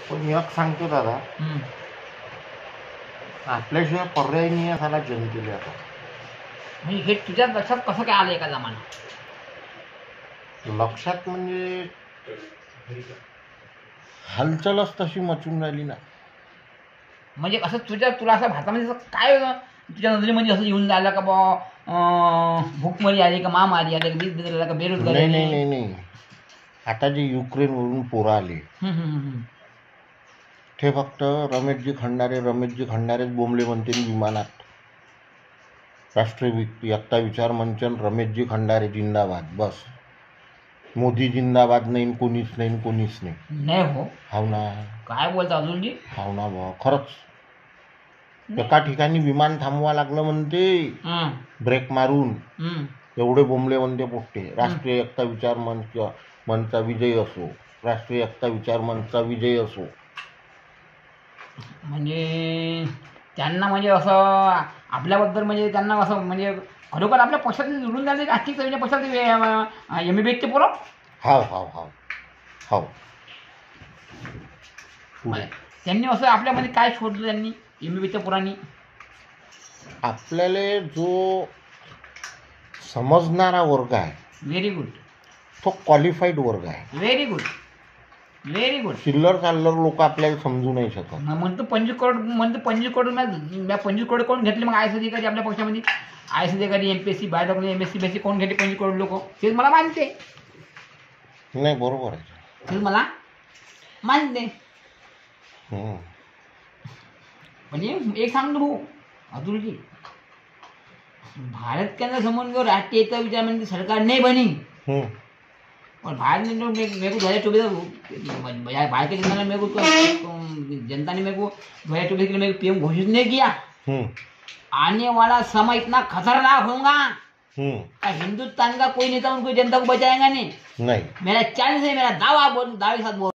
पण एक सांगतो दादा, आपल्याशिवाय पर्याय नाही आहे त्याला जनतेला. आता म्हणजे हे तुझ्या लक्षात कसं काय आलं एका जमाना? लक्षात म्हणजे हालचालच तशी मचून राहिली ना. म्हणजे असं तुला असं भारतामध्ये असं काय तुझ्या नजरेमध्ये असं येऊन राहिलं का बा भूकमारी आली का महामारी आली का वीज बिल आला का बेरोजगारी नाही आली? नाही नाही नाही आता जे युक्रेनवरून पोरं आले ते फक्त रमेशजी खंडारेच बोंबले म्हणते विमानात. राष्ट्रीय एकता विचार मंचन रमेशजी खंडारे जिंदाबाद. बस मोदी जिंदाबाद नाही, कोणीच नाही हो. हाव ना. काय बोलता अजूनजी? हाव ना भाऊ, खरंच एका ठिकाणी विमान थांबवा लागलं म्हणते ब्रेक मारून. एवढे बोंबले म्हणते पोट्टे. राष्ट्रीय एकता विचार मंचचा विजय असो, राष्ट्रीय एकता विचार मंचचा विजय असो. म्हणजे त्यांना म्हणजे असं आपल्याबद्दल म्हणजे त्यांना असं म्हणजे खरोखर आपल्या पक्षात निवडून जाणे आर्थिक पक्षात एमबीबीएसचे पोरं. हाव हाव हाव हाव त्यांनी असं आपल्यामध्ये काय शोधलं त्यांनी एमबीबीएसच्या पोरांनी? आपल्याला जो समजणारा वर्ग आहे, व्हेरी गुड, तो क्वालिफाईड वर्ग आहे. Very good, very good. चिल्लर चाललर लोक आपल्याला समजू नाही शकत. म्हणतो 25 करोड कोण घेतले मग? आयएस अधिकारी आपल्या पक्षामध्ये, आयएस अधिकारी, एमपीएससी, बायोलॉजी, एमएससी बेसी कोण घेतले 25 करोड लोक? तेच मला मानते. नाही बरोबर आहे, तेच मला मानते. म्हणजे एक सांगतो भाऊ अतुलजी, भारत के अंदर समझ राष्ट्रीय एकता विचार मंच सरकार नहीं बनी और भारत ने मेरे को 2024 भारत के जनता ने मेरे को जनता ने मेरे को 2024 के लिए मेरे को पीएम घोषित नहीं किया. आने वाला समय इतना खतरनाक होगा हिंदुस्तान का कोई नेता उनको जनता को बचाएगा नहीं. नहीं मेरा चैलेंज है, मेरा दावे साथ बोल